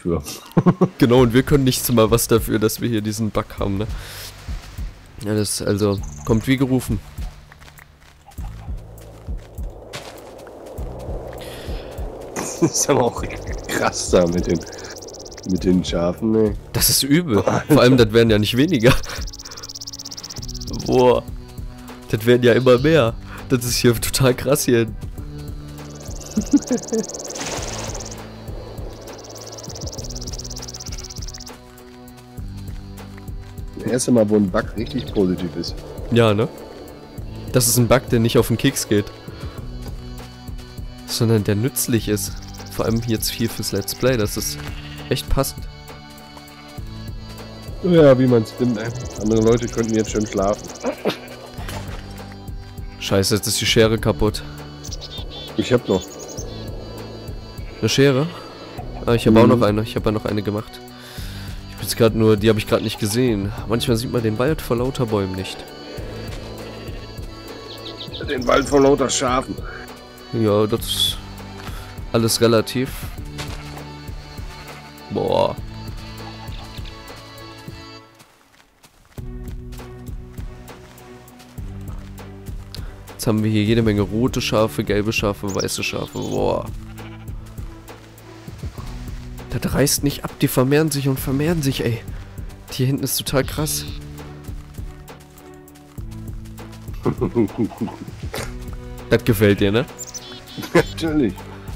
für. Genau, und wir können nichts mal was dafür, dass wir hier diesen Bug haben, ne? Ja, das, also, kommt wie gerufen. Das ist aber auch krass da mit den Schafen, ne? Das ist übel. Vor allem, das werden ja nicht weniger. Boah. Das werden ja immer mehr. Das ist hier total krass hier. Das erste Mal, wo ein Bug richtig positiv ist. Ja, ne? Das ist ein Bug, der nicht auf den Keks geht. Sondern der nützlich ist. Vor allem jetzt hier fürs Let's Play. Das ist echt passend. Ja, wie man es nimmt, ne? Andere Leute könnten jetzt schon schlafen. Scheiße, jetzt ist die Schere kaputt. Ich hab noch. Eine Schere? Ah, ich habe auch noch eine. Ich habe ja noch eine gemacht. Ich bin jetzt gerade nur, die habe ich gerade nicht gesehen. Manchmal sieht man den Wald vor lauter Bäumen nicht. Den Wald vor lauter Schafen. Ja, das ist alles relativ. Boah. Jetzt haben wir hier jede Menge rote Schafe, gelbe Schafe, weiße Schafe. Boah. Das reißt nicht ab, die vermehren sich und vermehren sich, ey. Hier hinten ist total krass. Das gefällt dir, ne? Natürlich.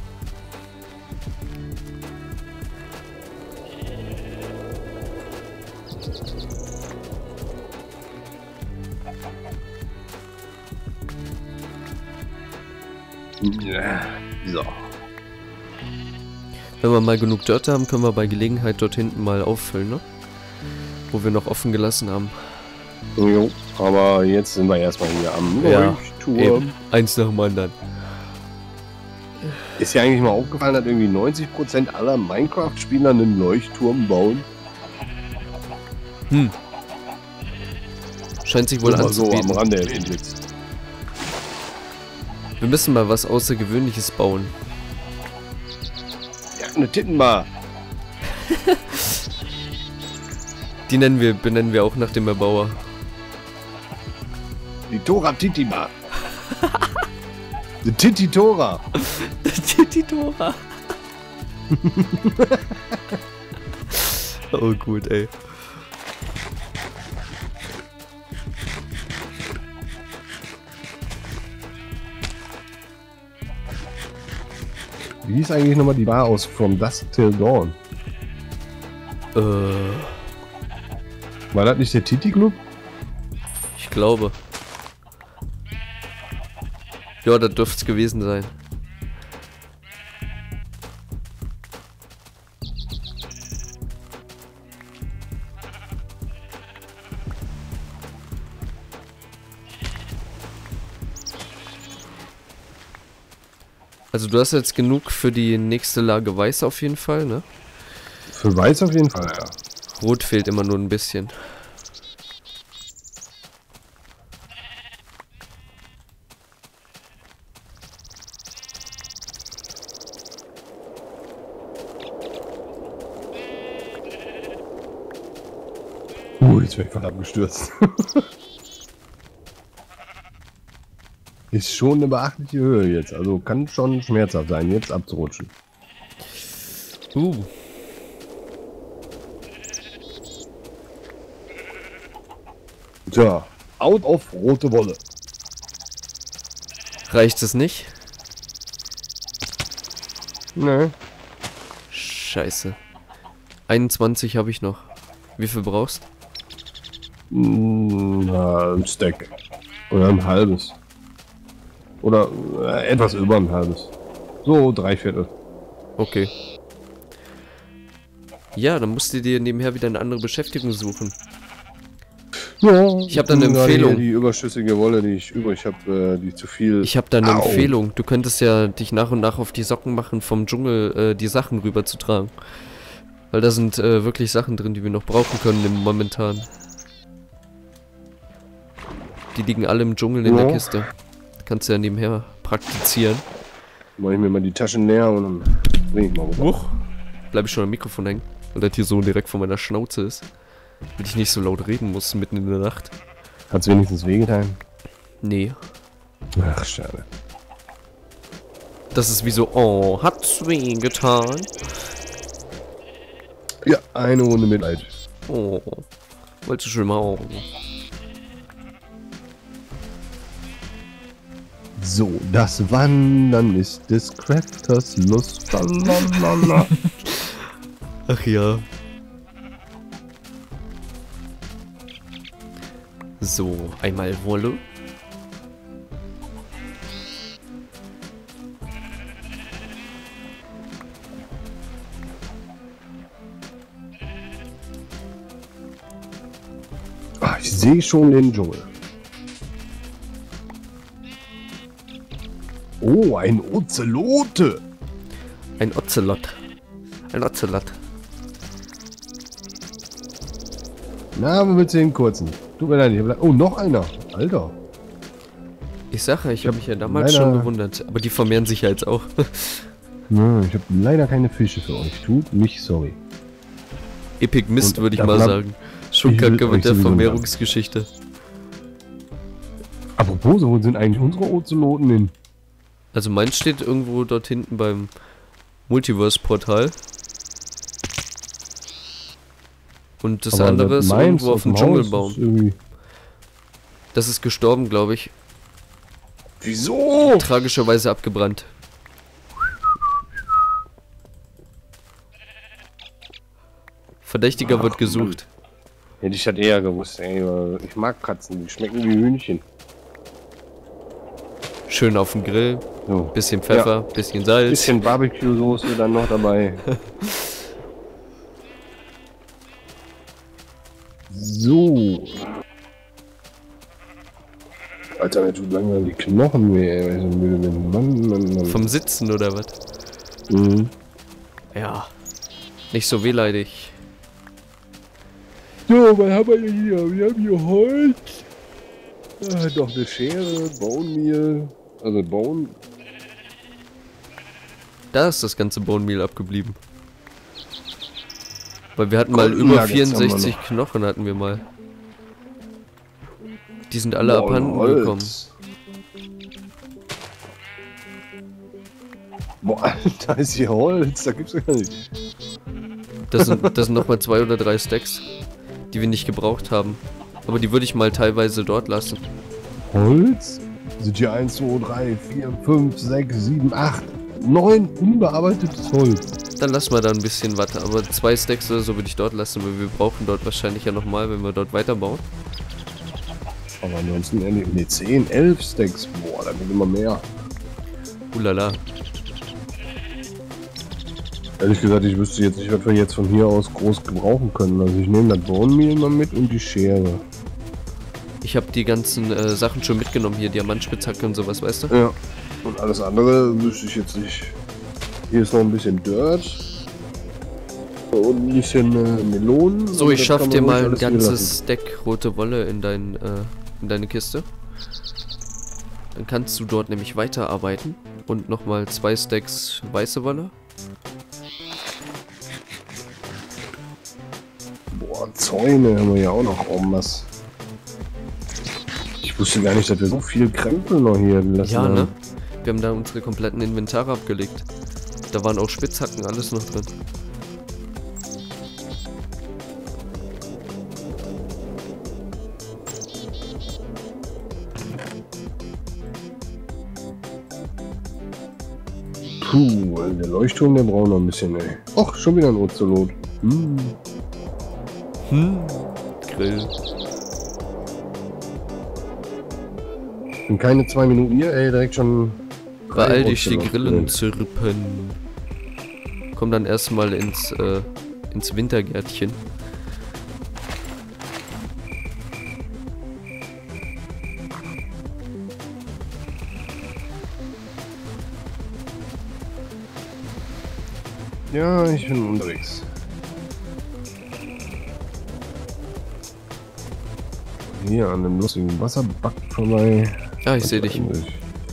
Ja, so. Wenn wir mal genug Dirt haben, können wir bei Gelegenheit dort hinten mal auffüllen, ne? Wo wir noch offen gelassen haben. Jo, aber jetzt sind wir erstmal hier am Leuchtturm. Eben. Eins nach dem anderen. Ist ja eigentlich mal aufgefallen, dass irgendwie 90% aller Minecraft-Spieler einen Leuchtturm bauen? Hm. Scheint sich wohl Nur mal so anzubieten. am Rande erwähnt jetzt. Wir müssen mal was Außergewöhnliches bauen. Ja, eine Tittenbar. Die benennen wir auch nach dem Erbauer. Die Tora Titibar. Die Tititora. Die Dora. Oh gut, ey. Wie hieß eigentlich nochmal die Bar aus From Dusk Till Dawn? War das nicht der Titi Club? Ich glaube. Ja, das dürfte es gewesen sein. Also du hast jetzt genug für die nächste Lage Weiß auf jeden Fall, ne? Für Weiß auf jeden Fall, ja. Rot fehlt immer nur ein bisschen. Jetzt bin ich voll abgestürzt. Ist schon eine beachtliche Höhe jetzt, also kann schon schmerzhaft sein, jetzt abzurutschen. Tja, out of rote Wolle. Reicht es nicht? Ne. Scheiße. 21 habe ich noch. Wie viel brauchst? Na, ein Stack. Oder ein halbes. Oder etwas über ein halbes. So, 3/4. Okay. Ja, dann musst du dir nebenher wieder eine andere Beschäftigung suchen. Ja, Ich habe da eine Empfehlung. Die überschüssige Wolle, die ich übrig habe, die zu viel. Ich habe da eine Empfehlung. Du könntest ja dich nach und nach auf die Socken machen, vom Dschungel die Sachen rüberzutragen. Weil da sind wirklich Sachen drin, die wir noch brauchen können momentan. Die liegen alle im Dschungel in der Kiste. Kannst du ja nebenher praktizieren. Mach ich mir mal die Taschen leer und dann bring ich mal rüber. Huch. bleibe ich schon am Mikrofon hängen, weil das hier so direkt vor meiner Schnauze ist. Damit ich nicht so laut reden muss mitten in der Nacht. Hat's wenigstens wehgetan? Nee. Ach, schade. Das ist wie so, oh, hat's wehgetan? Ja, eine Runde Mitleid. Oh, wolltest du schon mal Augen? So, das Wandern ist des Crafters Lust. Lalalala. Ach ja. So, einmal Wolle. Ah, ich sehe schon den Dschungel. Oh, ein Ozelote. Ein Ocelot. Ein Ocelot. Na, wo willst du den kurzen? Tut mir leid, oh, noch einer. Alter. Ich sage, ich habe mich ja damals schon gewundert. Aber die vermehren sich ja jetzt auch. Ja, ich habe leider keine Fische für euch. Tut mich sorry. Epic Mist, würde ich mal sagen. Schon kacke mit der Vermehrungsgeschichte. Apropos, wo sind eigentlich unsere Ozeloten hin? Also meins steht irgendwo dort hinten beim Multiverse-Portal. Und das Aber andere ist irgendwo auf dem Dschungelbaum. Ist das ist gestorben, glaube ich. Wieso? Tragischerweise abgebrannt. Verdächtiger wird gesucht. Hätte ich das eher gewusst, ey. Ich mag Katzen, die schmecken wie Hühnchen. Schön auf dem Grill. So. Bisschen Pfeffer, bisschen Salz. Bisschen Barbecue-Soße dann noch dabei. So. Alter, mir tut langsam die Knochen weh, ey, weil ich so müde bin. Mann. Vom Sitzen oder was? Mhm. Ja. Nicht so wehleidig. So, was haben wir hier? Wir haben hier Holz. Noch eine Schere, Bone Meal. Also Bone. Da ist das ganze Bone Meal abgeblieben. Weil wir hatten mal über 64 Knochen hatten wir mal. Die sind alle abhanden gekommen. Boah, da ist hier Holz, da gibt's gar nicht. Das sind nochmal 2 oder 3 Stacks, die wir nicht gebraucht haben. Aber die würde ich mal teilweise dort lassen. Holz? Sind hier 1, 2, 3, 4, 5, 6, 7, 8, 9 unbearbeitetes Holz. Dann lassen wir da ein bisschen was, aber 2 Stacks oder so würde ich dort lassen, weil wir brauchen dort wahrscheinlich ja nochmal, wenn wir dort weiterbauen. Aber ansonsten, ne, 10, 11 Stacks. Boah, da wird immer mehr. Ulala. Ehrlich gesagt, ich wüsste jetzt nicht, was wir jetzt von hier aus groß gebrauchen können. Also ich nehme das Bone Meal mal mit und die Schere. Ich habe die ganzen Sachen schon mitgenommen, hier Diamantspitzhacke und sowas, weißt du? Ja. Und alles andere wüsste ich jetzt nicht. Hier ist noch ein bisschen Dirt. Und ein bisschen Melonen. So, ich schaff dir mal ein ganzes Stack rote Wolle in deine Kiste. Dann kannst du dort nämlich weiterarbeiten. Und nochmal 2 Stacks weiße Wolle. Boah, Zäune haben wir ja auch noch was. Ich wusste gar nicht, dass wir so viel Krempel noch hier gelassen haben. Ne? Wir haben da unsere kompletten Inventare abgelegt. Da waren auch Spitzhacken, alles noch drin. Puh, der Leuchtturm, der braucht noch ein bisschen, ey. Och, schon wieder ein Ozelot. Grill. Und keine 2 Minuten hier, ey, direkt schon. Beeil dich, die Grillen zirpen. Komm dann erstmal ins Wintergärtchen. Ja, ich bin unterwegs. Hier an einem lustigen Wasserback vorbei. Ah, ich sehe dich. Den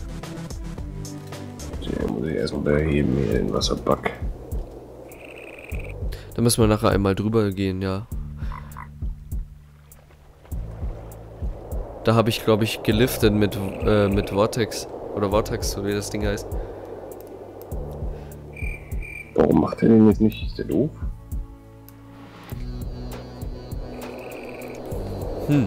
muss ich erstmal beheben hier, den Wasserback. Da müssen wir nachher einmal drüber gehen, ja. Da habe ich, glaube ich, geliftet mit Vortex. Oder Vortex, so wie das Ding heißt. Warum macht er denn jetzt nicht? Ist der doof? Hm.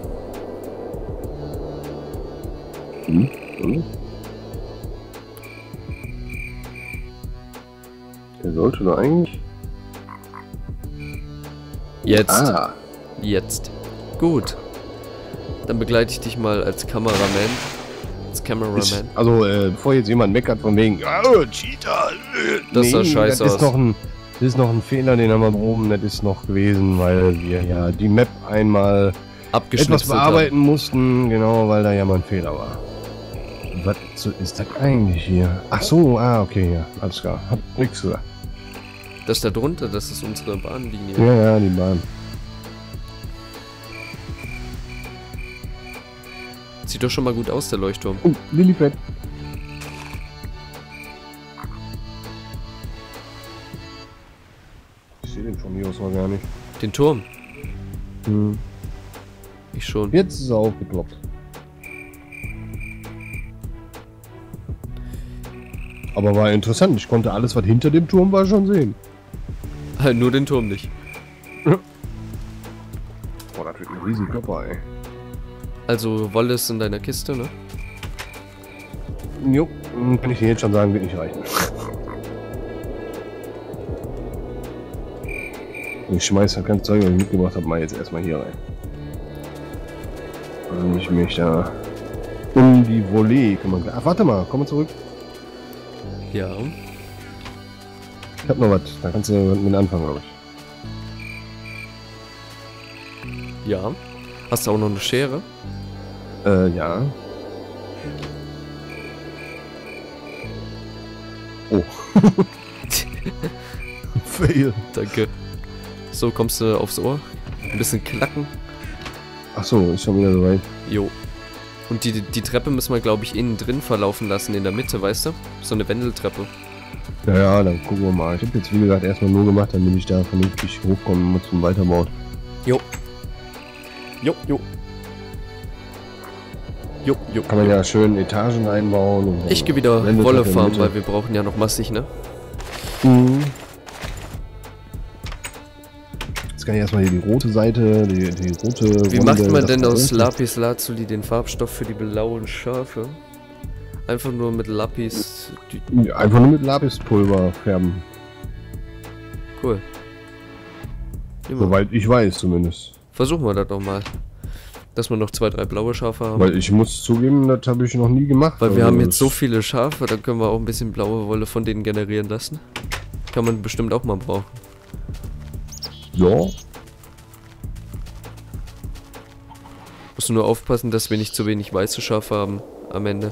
Der sollte doch eigentlich... Jetzt. Ah. Jetzt. Gut. Dann begleite ich dich mal als Kameraman. Als Cameraman. Also, bevor jetzt jemand meckert von wegen, oh, Cheater. Das sah scheiße das aus. Das ist noch ein Fehler, den haben wir oben, das ist noch gewesen, weil wir ja die Map einmal etwas bearbeiten mussten, genau, weil da ja mal ein Fehler war. Was ist das eigentlich hier? Ach so, okay, ja, alles klar, hab nichts gesagt. Das da drunter, das ist unsere Bahnlinie. Ja, die Bahn. Sieht doch schon mal gut aus, der Leuchtturm. Oh, Lillipad. Ich sehe den von mir aus mal gar nicht. Den Turm? Hm. Ich schon. Jetzt ist er aufgeploppt. Aber war interessant, ich konnte alles, was hinter dem Turm war, schon sehen. Nur den Turm nicht. Boah, das wird ein riesen Körper, ey. Also Wolle ist in deiner Kiste, ne? Jo, kann ich dir jetzt schon sagen, wird nicht reichen. Ich schmeiß das ganze Zeug, was ich mitgebracht habe, mal jetzt erstmal hier rein. Und ich mich da um die Volley kümmern. Ach, warte mal, komm mal zurück. Ja. Ich hab noch was, da kannst du mit anfangen, glaube ich. Ja. Hast du auch noch eine Schere? Ja. Oh. Fail. Danke. So, kommst du aufs Ohr? Ein bisschen klacken. Ach so, ist schon wieder soweit. Jo. Und die Treppe müssen wir, glaube ich, innen drin verlaufen lassen, in der Mitte, weißt du? So eine Wendeltreppe. Ja, dann gucken wir mal. Ich habe jetzt, wie gesagt, erstmal nur gemacht, damit ich da vernünftig hochkomme zum Weiterbauen. Jo. Jo. Kann man ja schön Etagen einbauen. Und ich gehe wieder Wolle farmen, weil wir brauchen ja noch massig, ne? Mhm. Jetzt kann ich erstmal hier die rote Seite, die rote... Wie macht man denn aus Lapis Lazuli den Farbstoff für die blauen Schafe? Einfach nur mit Lapis... Einfach nur mit Lapispulver färben. Cool. Soweit ich weiß zumindest. Versuchen wir das doch mal. Dass wir noch 2, 3 blaue Schafe haben. Weil ich muss zugeben, das habe ich noch nie gemacht. Weil wir haben jetzt so viele Schafe, dann können wir auch ein bisschen blaue Wolle von denen generieren lassen. Kann man bestimmt auch mal brauchen. Ja. Musst du nur aufpassen, dass wir nicht zu wenig weiße Schafe haben am Ende.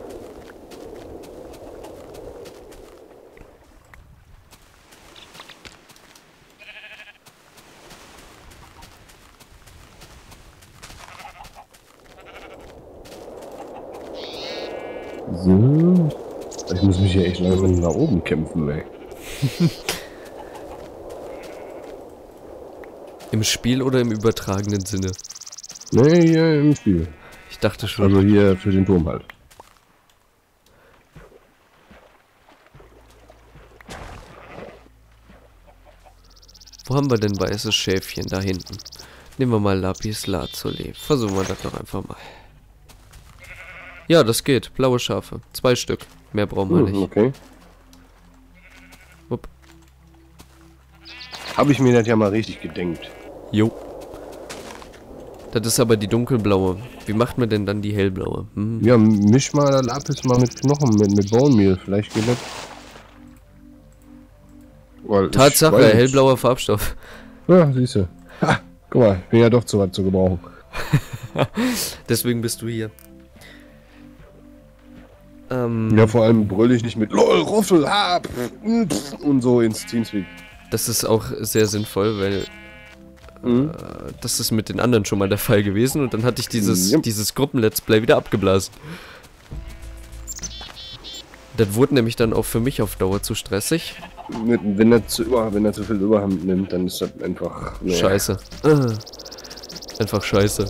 So. Ich muss mich hier echt langsam nach oben kämpfen, ey. Im Spiel oder im übertragenen Sinne? Nee, hier im Spiel. Ich dachte schon. Also hier für den Turm halt. Wo haben wir denn weißes Schäfchen? Da hinten. Nehmen wir mal Lapis Lazuli. Versuchen wir das doch einfach mal. Ja, das geht. Blaue Schafe. 2 Stück. Mehr brauchen wir nicht. Okay. Upp. Habe ich mir das ja mal richtig gedenkt. Jo. Das ist aber die dunkelblaue. Wie macht man denn dann die hellblaue? Hm. Ja, misch mal das Lapis mal mit Knochen, mit Bone Meal. Vielleicht geht das. Weil Tatsache, hellblauer Farbstoff. Ja, siehst du. Ha, guck mal, ich bin ja doch zu was zu gebrauchen. Deswegen bist du hier. Ja, vor allem brüll ich nicht mit LOL, Ruffel, ha, und so ins Teamspeak. Das ist auch sehr sinnvoll, weil das ist mit den anderen schon mal der Fall gewesen und dann hatte ich dieses Gruppen-Let's Play wieder abgeblasen. Das wurde nämlich dann auch für mich auf Dauer zu stressig. Wenn er zu viel Überhand nimmt, dann ist das einfach... Nee. Scheiße. Einfach scheiße.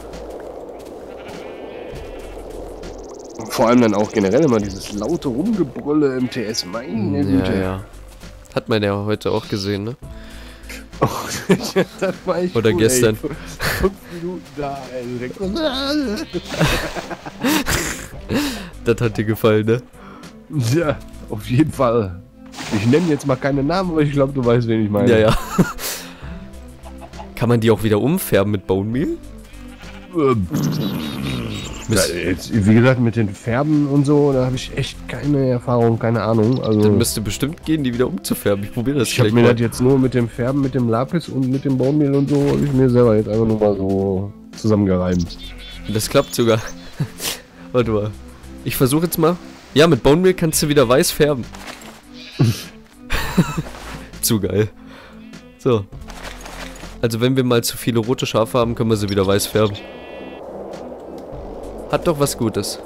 Vor allem dann auch generell immer dieses laute Rumgebrülle im TS. Meine Güte. Ja. Hat man ja heute auch gesehen, ne? Oh, das war echt oder cool, gestern. Ey. 5 Minuten da, ey. Das hat dir gefallen, ne? Ja, auf jeden Fall. Ich nenne jetzt mal keine Namen, aber ich glaube, du weißt, wen ich meine. Ja. Kann man die auch wieder umfärben mit Bone Meal? Ja, jetzt, wie gesagt, mit den Färben und so, da habe ich echt keine Erfahrung, keine Ahnung. Also, dann müsste bestimmt gehen, die wieder umzufärben. Ich probiere das. Ich habe mir das jetzt nur mit dem Färben, mit dem Lapis und mit dem Bone Meal und so, habe ich mir selber jetzt einfach nur mal so zusammengereimt. Das klappt sogar. Warte mal. Ich versuche jetzt mal. Ja, mit Bone Meal kannst du wieder weiß färben. Zu geil. So. Also wenn wir mal zu viele rote Schafe haben, können wir sie wieder weiß färben. Hat doch was Gutes.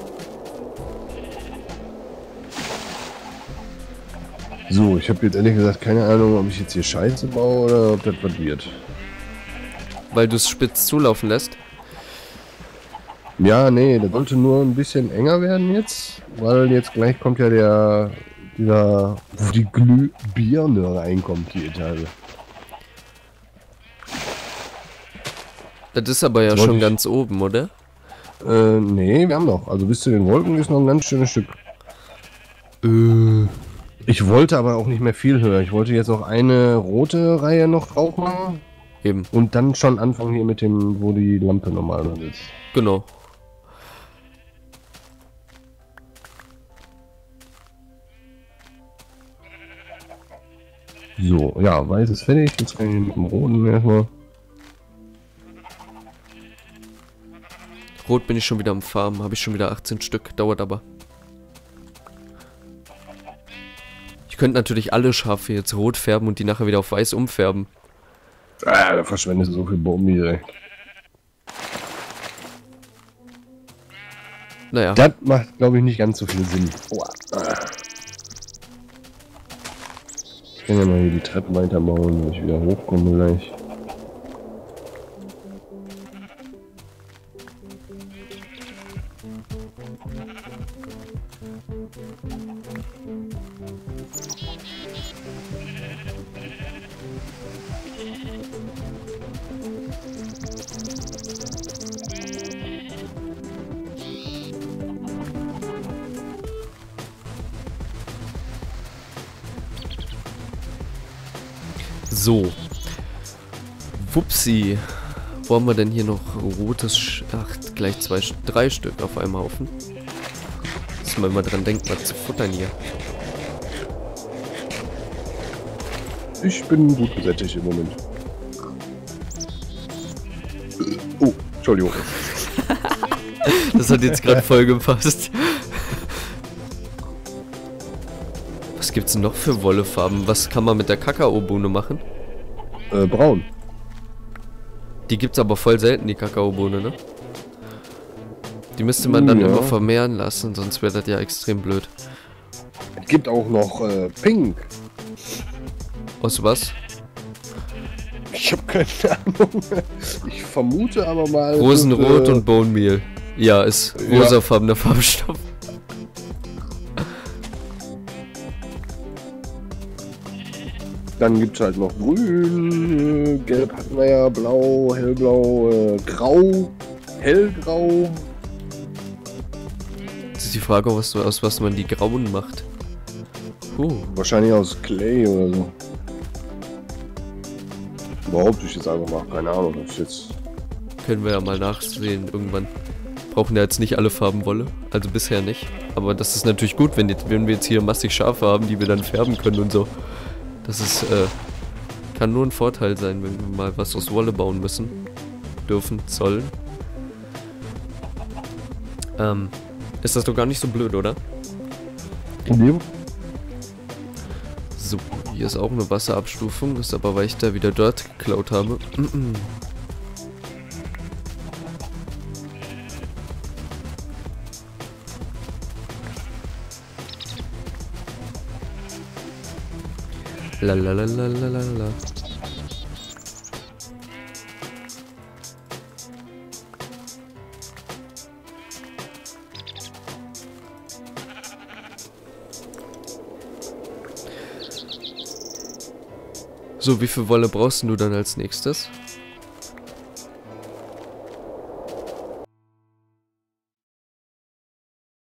So, ich habe jetzt ehrlich gesagt keine Ahnung, ob ich jetzt hier Scheiße baue oder ob das was wird. Weil du es spitz zulaufen lässt? Ja, nee, das sollte nur ein bisschen enger werden jetzt, weil jetzt gleich kommt ja wo die Glühbirne reinkommt, die Etage. Das ist aber ja schon ganz oben, oder? Nee, wir haben noch. Also bis zu den Wolken ist noch ein ganz schönes Stück. Ich wollte aber auch nicht mehr viel höher. Ich wollte jetzt noch eine rote Reihe noch drauf machen. Eben. Und dann schon anfangen hier mit dem, wo die Lampe normal ist. Genau. So, ja, weiß ist fertig. Jetzt kann ich mit dem roten erstmal. Rot bin ich schon wieder am Farmen, habe ich schon wieder 18 Stück, dauert aber. Ich könnte natürlich alle Schafe jetzt rot färben und die nachher wieder auf weiß umfärben. Ah, da verschwendest du so viel Bomben direkt. Naja. Das macht, glaube ich, nicht ganz so viel Sinn. Ich kann ja mal hier die Treppen weiterbauen, wenn ich wieder hochkomme gleich. So. Wupsi. Wo haben wir denn hier noch rotes Ach, gleich 3 Stück auf einem Haufen. Muss man mal dran denken, was zu futtern hier. Ich bin gut gesättigt im Moment. Oh, Entschuldigung. Das hat jetzt gerade voll gepasst. Was gibt's denn noch für Wollefarben? Was kann man mit der Kakaobohne machen? Braun. Die gibt's aber voll selten, die Kakaobohne, ne? Die müsste man dann immer vermehren lassen, sonst wäre das ja extrem blöd. Es gibt auch noch Pink. Aus was? Ich habe keine Ahnung. Ich vermute aber mal... Rosenrot und Bone Meal. Ja, ist rosafarbener Farbstoff. Dann gibt es halt noch grün, gelb hatten wir ja, blau, hellblau, grau, hellgrau. Jetzt ist die Frage, aus was man die grauen macht. Wahrscheinlich aus Clay oder so. Behaupte ich jetzt einfach mal, keine Ahnung, das jetzt... Können wir ja mal nachsehen irgendwann. Brauchen ja jetzt nicht alle Farben Wolle, also bisher nicht. Aber das ist natürlich gut, wenn wir jetzt hier massig Schafe haben, die wir dann färben können und so. Das ist, kann nur ein Vorteil sein, wenn wir mal was aus Wolle bauen müssen. Dürfen, sollen. Ist das doch gar nicht so blöd, oder? Nee. So, hier ist auch eine Wasserabstufung, ist aber, weil ich da wieder Dirt geklaut habe. Lalalala. So, wie viel Wolle brauchst du dann als nächstes?